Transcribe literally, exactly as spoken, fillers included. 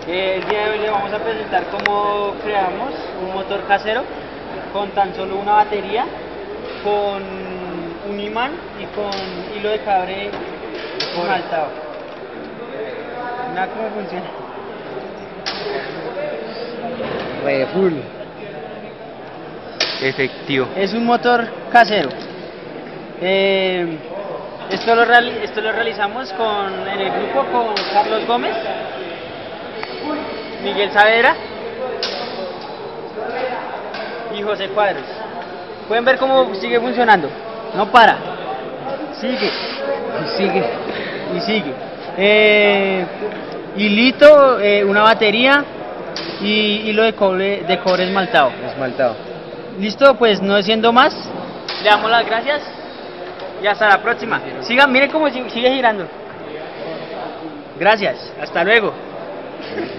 Eh, el día de hoy le vamos a presentar cómo creamos un motor casero con tan solo una batería, con un imán y con hilo de cabre esmaltado. Mira cómo funciona. Re full. Efectivo. Es un motor casero. Eh, esto, lo reali esto lo realizamos con, en el grupo con Carlos Gómez, Miguel Saavedra y José Cuadros. Pueden ver cómo sigue funcionando. No para. Sigue. Y sigue. Y sigue. Eh, hilito, eh, una batería y hilo de cobre, de cobre esmaltado. Esmaltado. Listo, pues no siendo más, le damos las gracias y hasta la próxima. Sigan, miren cómo sigue girando. Gracias, hasta luego.